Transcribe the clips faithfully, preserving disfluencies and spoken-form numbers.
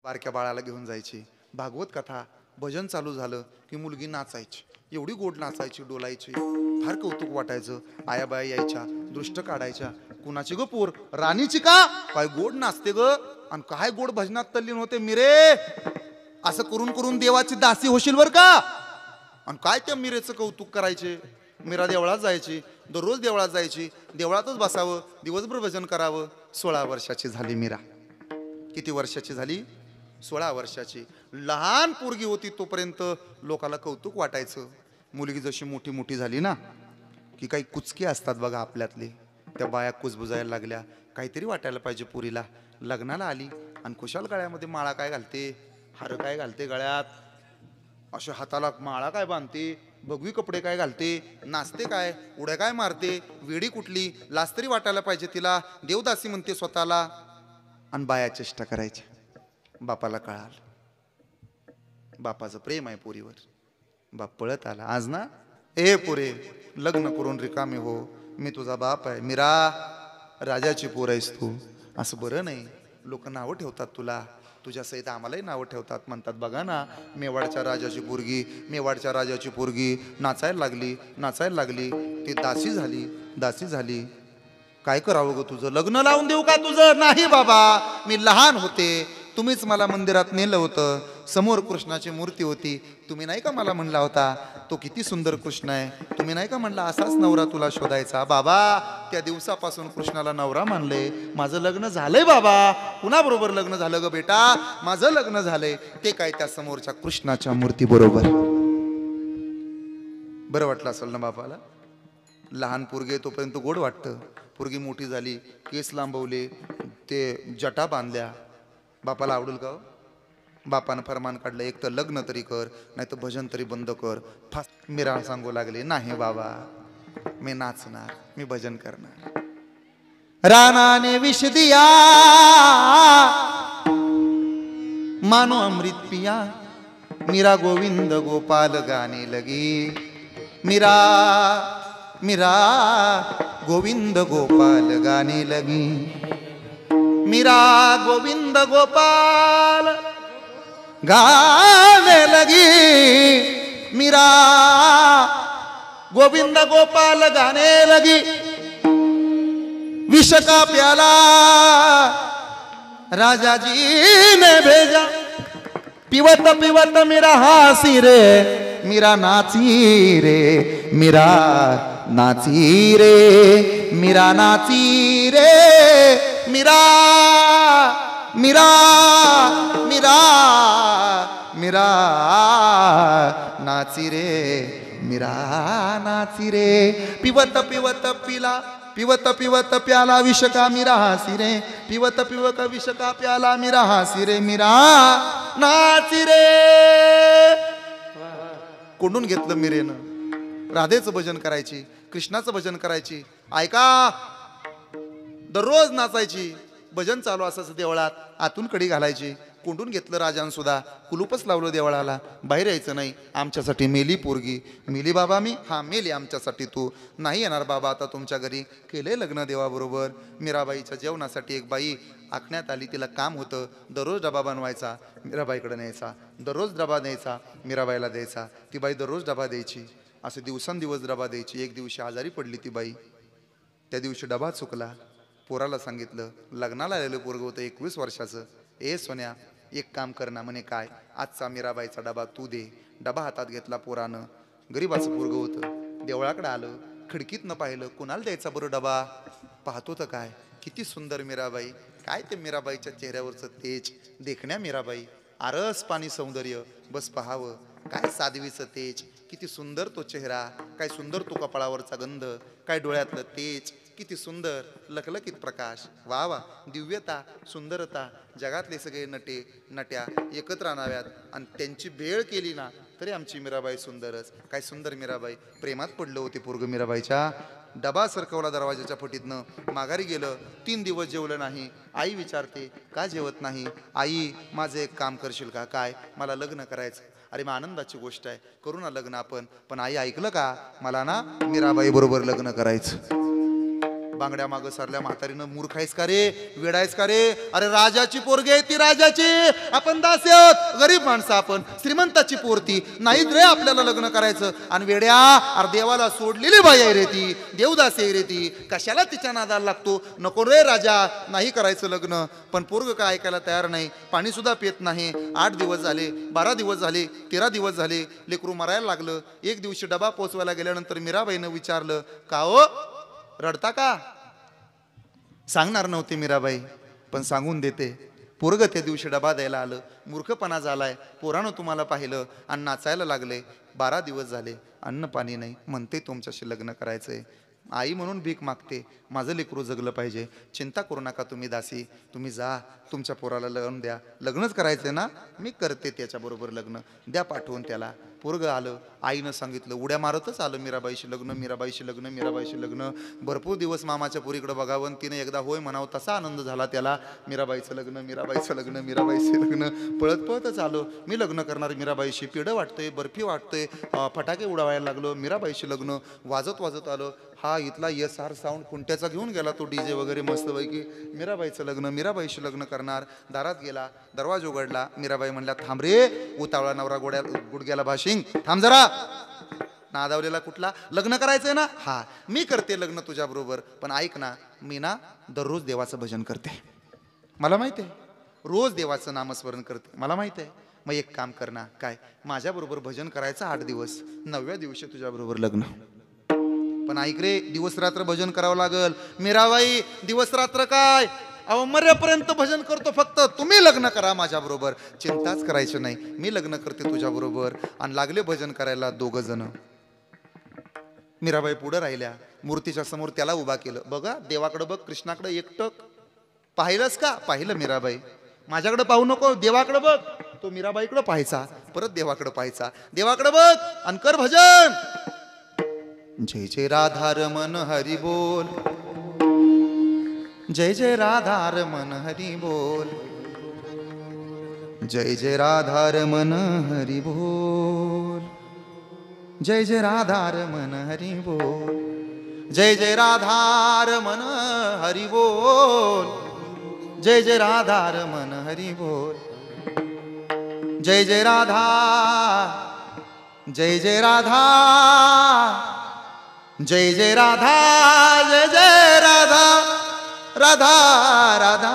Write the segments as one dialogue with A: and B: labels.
A: बारक्या बाळाला घेऊन जायची, भागवत कथा भजन चालू झालं की मुलगी नाचायची, एवढी गोड नाचायची, डोलायची, फार कौतुक वाटायचं. आयाबाया यायच्या, दृष्ट काढायच्या, कुणाची ग पोर, राणीची का, काय गोड नाचते ग, आणि काय गोड भजनात तल्लीन होते मिरे, असं करून करून देवाची दासी होशील बर का. आणि काय त्या मिरेचं कौतुक करायचे. मीरा देवळात जायची, दररोज देवळात जायची, देवळातच बसावं, दिवसभर भजन करावं. सोळा वर्षाची झाली मीरा. किती वर्षाची झाली? सोळा वर्षाची. लहान पोरगी होती तोपर्यंत लोकाला कौतुक वाटायचं. मुलगी जशी मोठी मोठी झाली ना की काही कुचके असतात बघा आपल्यातले, त्या बाया कुजबुजायला लागल्या. काहीतरी वाटायला पाहिजे पुरीला. लग्नाला आली आणि खुशाल गळ्यामध्ये माळा काय घालते, हार काय घालते गळ्यात, अशा हाताला माळा काय बांधते, भगवी कपडे काय घालते, नाचते काय, उड्या काय मारते, वेडी कुठली, लाज तरी वाटायला पाहिजे तिला, देवदासी म्हणते स्वतःला. आणि बाया चेष्टा करायच्या. बापाला कळाल, बापाचं प्रेम आहे पोरीवर. बाप पळत आला, आज ना ए पोरे लग्न करून रिकामी हो, मी तुझा बाप आहे. मीरा राजाची पोर आहेस तू, असं बरं नाही. लोक नावं ठेवतात तुला, तुझ्या सहित आम्हालाही नावं ठेवतात. म्हणतात बघा ना, मेवाडच्या राजाची पोरगी, मेवाडच्या राजाची पोरगी नाचायला लागली, नाचायला लागली, ती दासी झाली, दासी झाली. काय करावं ग तुझं, लग्न लावून देऊ का तुझं? नाही बाबा, मी लहान होते, तुम्हीच मला मंदिरात नेलं होतं, समोर कृष्णाची मूर्ती होती, तुम्ही नाही का मला म्हणला होता तो किती सुंदर कृष्ण आहे, तुम्ही नाही का म्हणला असाच नवरा तुला शोधायचा. बाबा त्या दिवसापासून कृष्णाला नवरा मानले, माझं लग्न झालंय बाबा. कुणाबरोबर लग्न झालं ग बेटा? माझं लग्न झालंय ते काय त्या समोरच्या कृष्णाच्या मूर्ती बरोबर. बरं वाटलं असेल ना बापाला. लहान पोरगे तोपर्यंत गोड वाटतं. पोरगी मोठी झाली, केस लांबवले, ते जटा बांधल्या, बापाला आवडेल का? बापानं फरमान काढलं, एक तर लग्न तरी कर, नाही तर भजन तरी बंद कर. फास मीरा सांगू लागले, नाही बाबा मी नाचणार, मी भजन करणार. रानाने विष दिया मानो अमृत पिया, मीरा गोविंद गोपाल गाने लगी. मीरा मीरा गोविंद गोपाल गाने लगी. मीरा गोविंद गोपाल गाने लगी. मीरा गोविंद गोपाल गाने लगी. विष का प्याला राजा जी ने भेजा, पिवत पिवत मीरा हासी रे, मीरा नाची रे, मीरा नाची रे, मीरा नाची रे. मीरा मीरा मीरा मीरा नाची रे, मीरा नाची रे. पिवत पिवत पिला, पिवत पिवत प्याला विष का मीरा हासी रे, पिवत पिवत विष का प्याला मीरा हासी रे, मीरा नाची रे. कोंडून घेतलं मीरेनं. राधेचं भजन करायची, कृष्णाचं भजन करायची. ऐका, दररोज नाचायची, भजन चालू असायचं देवळात, आतून कडी घालायची. कोंडून घेतलं राजान सुद्धा, कुलूपच लावलं देवळाला, बाहेर यायचं नाही. आमच्यासाठी मेली पोरगी. मेली बाबा मी? हा मेली आमच्यासाठी तू. नाही येणार बाबा आता तुमच्या घरी. केले लग्न देवाबरोबर. मीराबाईच्या जेवणासाठी एक बाई आखण्यात आली, तिला काम होतं, दररोज डबा बनवायचा, मीराबाईकडे न्यायचा, दररोज डबा द्यायचा, मीराबाईला द्यायचा. ती बाई दररोज डबा द्यायची, असं दिवसांदिवस डबा द्यायची. एक दिवशी आजारी पडली ती बाई. त्या दिवशी डबा चुकला. पोराला सांगितलं, लग्नाला आलेलं पोरग होतं एकवीस वर्षाचं. ए सोन्या, एक काम कर ना. म्हणे काय? आजचा मीराबाईचा डबा तू दे. डबा हातात घेतला पोरानं. गरीबाचं पोरग होतं. देवळाकडे आलं, खिडकीतनं पाहिलं, कुणाला द्यायचा बरं डबा? पाहतो तर काय, किती सुंदर मीराबाई. काय ते मीराबाईच्या चेहऱ्यावरचं तेज, देखण्या मीराबाई, आरस पाणी सौंदर्य, बस पाहावं. काय साध्वीचं तेज, किती सुंदर तो चेहरा, काय सुंदर तो कपाळावरचा गंध, काय डोळ्यातलं तेज, किती सुंदर लखलखित प्रकाश. वा वा, दिव्यता, सुंदरता. जगातले सगळे नटे नट्या एकत्र आणाव्यात आणि त्यांची भेळ केली ना तरी आमची मीराबाई सुंदरच. काय सुंदर मीराबाई. प्रेमात पडलं होते पोरग मीराबाईच्या. डबा सरकवला दरवाजाच्या फटीतनं, माघारी गेलं. तीन दिवस जेवलं नाही. आई विचारते, का जेवत नाही? आई, माझं एक काम करशील का? काय? मला लग्न करायचं. अरे मग आनंदाची गोष्ट आहे, करू ना लग्न आपण. पण आई ऐकलं का? मला ना मीराबाई बरोबर लग्न करायचं. बांगड्या मागं सरल्या म्हातारीनं, मूर्ख आहेस का रे, वेडा आहेस का रे, अरे राजाची पोरगी आहे ती, राजाची, आपण दासी आहोत, गरीब माणसं आपण, श्रीमंताची पोरती नाहीत रे आपल्याला लग्न करायचं. आणि वेड्या, अरे देवाला सोडलेली बाई आहे रे ती, देवदासी आहे रे ती, कशाला तिच्या नादाला लागतो, नको रे राजा, नाही करायचं लग्न. पण पोरग काय ऐकायला तयार नाही, पाणी सुद्धा पित नाही. आठ दिवस झाले, बारा दिवस झाले, तेरा दिवस झाले, लेकरू मरायला लागलं. एक दिवशी डबा पोचवायला गेल्यानंतर मीराबाईनं विचारलं, का हो रडता का? सांगणार नव्हते मीराबाई, पण सांगून देते. पोरग त्या दिवशी डबा द्यायला आलं, मूर्खपणा झालाय, पोरानं तुम्हाला पाहिलं आणि नाचायला लागले. बारा दिवस झाले, अन्न पाणी नाही, म्हणते तुमच्याशी लग्न करायचंय. आई म्हणून भीक मागते, माझं लेकरू जगलं पाहिजे. चिंता करू नका तुम्ही दासी, तुम्ही जा, तुमच्या पोराला लग्न द्या. लग्नच करायचंय ना, मी करते त्याच्याबरोबर लग्न, द्या पाठवून त्याला. पोरग आलं, आईनं सांगितलं, उड्या मारतच आलं, मीराबाईशी लग्न, मीराबाईशी लग्न, मीराबाईशी लग्न. भरपूर दिवस मामाच्या पुरीकडे बघावं, तिने एकदा होय म्हणावं, तसा आनंद झाला त्याला. मीराबाईचं लग्न, मीराबाईचं लग्न, मीराबाईचं लग्न. पळत पळतच आलो, मी लग्न करणार मीराबाईशी. पेढं वाटतंय, बर्फी वाटतंय, फटाके उडवायला लागलो, मीराबाईशी लग्न. वाजत वाजत आलो, हा इथला एस आर साऊंड कुंट्याचा घेऊन गेला तो डीजे वगैरे मस्तपैकी. मीराबाईचं लग्न, मीराबाईशी लग्न करणार. दारात गेला, दरवाजा उघडला. मीराबाई म्हणल्या, थांब रे उतावळा नवरा, गोड्या गुडघ्याला भाशिंग, थांब जरा. नादावलेला कुठला, लग्न करायचंय ना, हा मी करते लग्न तुझ्या बरोबर, पण ऐक ना, मी ना दररोज देवाचं भजन करते, मला माहिती आहे, रोज देवाचं नामस्मरण करते, मला माहिती आहे. मग एक काम कर ना, काय माझ्याबरोबर भजन करायचं आठ दिवस, नवव्या दिवशी तुझ्याबरोबर लग्न. पण ऐक रे, दिवस रात्र भजन करावं लागल. मीराबाई, दिवस रात्र काय, अहो मरेपर्यंत भजन करतो, फक्त तुम्ही लग्न करा माझ्या बरोबर. चिंताच करायची नाही, मी लग्न करते तुझ्या बरोबर. आणि लागले भजन करायला दोघ जण. मीराबाई पुढे राहिल्या, मूर्तीच्या समोर त्याला उभा केलं. बघा देवाकडे बघ, कृष्णाकडे एकटक. पाहिलंस का? पाहिलं मीराबाई. माझ्याकडे पाहू नको, देवाकडे बघ. तो मीराबाईकडे पाहायचा, परत देवाकडे पाहायचा. देवाकडे बघ आणि कर भजन. जय जय राधा रमण हरी बोल, जय जय राधा रमण हरी बोल, जय जय राधा रमण हरी बोल, जय जय राधा रमण हरी बोल, जय जय राधा रमण हरी बोल, जय जय राधा रमण हरी बोल, जय जय राधा, जय जय राधा, जय जय राधा, जय जय राधा, राधा राधा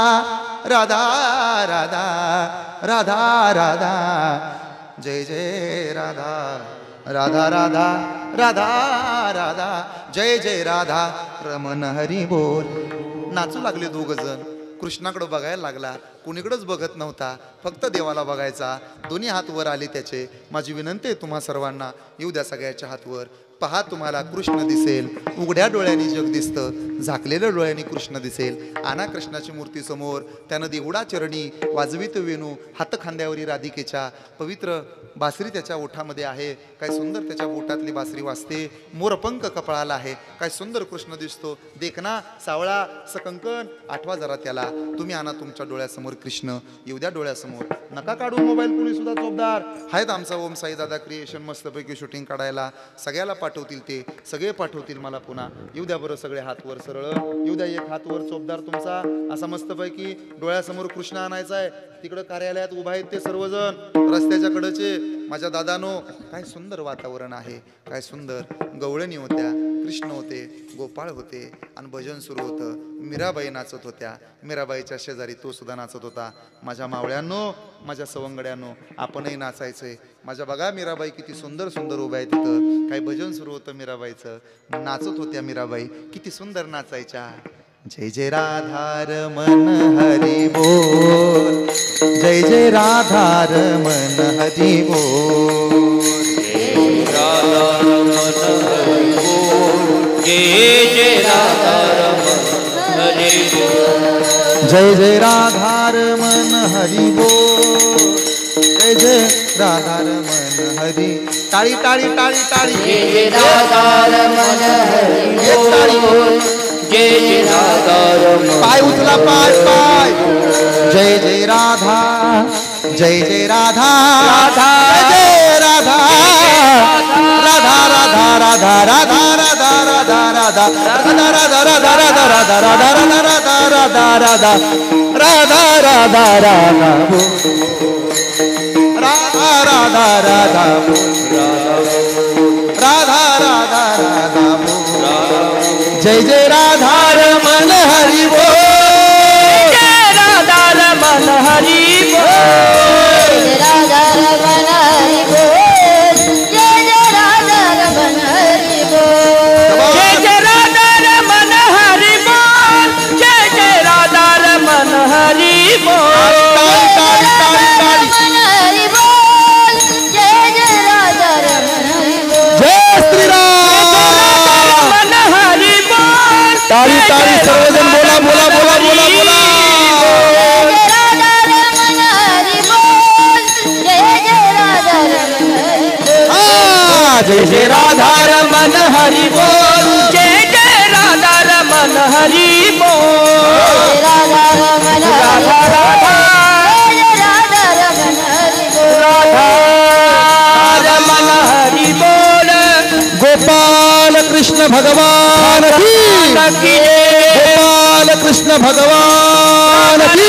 A: राधा राधा राधा राधा, जय जय राधा, राधा राधा राधा राधा, जय जय राधा रमण हरी बोल. नाचू लागले दोघ जण. कृष्णाकडे बघायला लागला, कुणीकडेच बघत नव्हता, फक्त देवाला बघायचा. दोन्ही हात वर आले त्याचे. माझी विनंती आहे तुम्हा सर्वांना, येऊ द्या सगळ्याच्या हात वर. पहा, तुम्हाला कृष्ण दिसेल. उघड्या डोळ्यांनी जग दिसतं, झाकलेल्या डोळ्यांनी कृष्ण दिसेल. आणा कृष्णाची मूर्ती समोर. त्यानं देवडा चरणी वाजवित वेणू, हात खांद्यावरी राधिकेच्या. पवित्र बासरी त्याच्या ओठामध्ये आहे. काय सुंदर त्याच्या बोटातली बासरी वाजते. मोरपंख कपाळाला आहे. काय सुंदर कृष्ण दिसतो. देखना सावळा सकंकन. आठवा जरा त्याला. तुम्ही आणा तुमच्या डोळ्यासमोर कृष्ण. येऊ द्या डोळ्यासमोर. नका काढू मोबाईल, कुणी सुद्धा चोपदार आहेत. आमचा ओम साई दादा क्रिएशन मस्तपैकी शूटिंग काढायला. सगळ्याला पाठवतील, ते सगळे पाठवतील मला पुन्हा. येऊ द्या बरं सगळे हात वर सरळ. येऊ द्या, एक हात वर चोपदार तुमचा असा मस्तपैकी डोळ्यासमोर कृष्ण आणायचा आहे. तिकडं कार्यालयात उभा आहेत ते सर्वजण, रस्त्याच्या कडेचे. माझ्या दादानो, काय सुंदर वातावरण आहे. काय सुंदर गवळणी होत्या, कृष्ण होते, गोपाळ होते आणि भजन सुरू होतं. मीराबाई नाचत होत्या. मीराबाईच्या शेजारी तो सुद्धा नाचत होता. माझ्या मावळ्यांनो, माझ्या सवंगड्यांनो, आपणही नाचायचंय. माझ्या बघा मीराबाई किती सुंदर सुंदर उभ्या आहेत तिथं. काही भजन सुरू होतं मीराबाईचं. नाचत होत्या मीराबाई, किती सुंदर नाचायच्या. जय जय राधा रमण हरी बोल, जय जय राधा रमण हरी बोल, जय राधा रमण हरी बोल, जय जय राधा रमण हरी बोल, जय जय राधा रमण हरी बोल, जय जय राधा रमण हरी. टाळी टाळी टाळी टाळी. जय जय राधा रमण हरी बोल, जय जय राधा रमण. पाय उचला, पाय पाय. जय जय राधा, जय जय राधा, राधा जय राधा, राधा राधा राधा राधा राधा राधा राधा राधा राधा राधा
B: राधा राधा राधा राधा राधा राधा राधा राधा राधा राधा राधा राधा राधा राधा जय जय राधा रमन हरि बोल जय राधा रमन हरि बोल
C: राधा रमन हरि बोल जय जय राधा रमन हरि बोल
B: जय जय राधा रमन हरि बोल जय जय राधा रमन हरि बोल ताली ताली सर्वजन बोला बोला बोला बोला बोला जय जय राधा रमन हरि बोल जय जय राधा रमन हरि बोल राधा रमन राधा राधा राधा रमन हरि बोल गोपाल कृष्ण भगवान की गोपाल कृष्ण भगवान की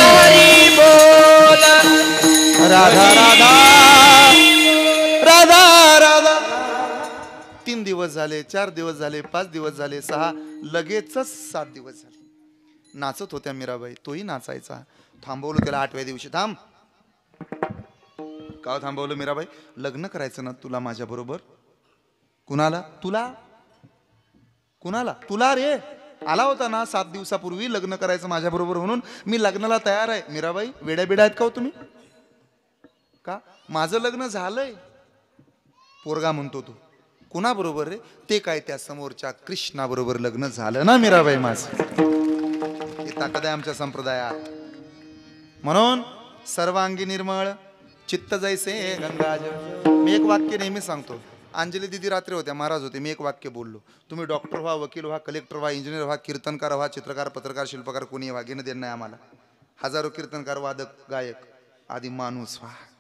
B: बोल राधा राधा राधा राधा
A: तीन दिवस झाले, चार दिवस झाले, पाच दिवस झाले, सहा, लगेचच सात दिवस झाले. नाचत होत्या मीराबाई, तोही नाचायचा. थांबवलं त्याला आठव्या दिवशी. थांब. का थांबवलं मीराबाई? लग्न करायचं ना तुला माझ्या बरोबर. कुणाला? तुला. कुणाला? तुला रे. आला होता ना सात दिवसापूर्वी लग्न करायचं माझ्या बरोबर म्हणून. मी लग्नाला तयार आहे. मीराबाई वेड्या बिड्या आहेत का हो तुम्ही? का माझं लग्न झालंय. पोरगा म्हणतो तू. कुणा बरोबर रे? ते काय त्या समोरच्या कृष्णा बरोबर लग्न झालं ना मीराबाई माझं. हे ताकद आहे आमच्या संप्रदायात. म्हणून सर्वांगी निर्मळ चित्त जैसे गंगाजळ. मी एक वाक्य नेहमी सांगतो. अंजली दिदी रात्री होत्या, महाराज होते. मी एक वाक्य बोललो. तुम्ही डॉक्टर व्हा, वकील व्हा, कलेक्टर व्हा, इंजिनियर व्हा, कीर्तनकार व्हा, चित्रकार, पत्रकार, शिल्पकार, कोणी व्हा, घेणं देणं नाही आम्हाला. हजारो कीर्तनकार, वादक, गायक आदी माणूस व्हा.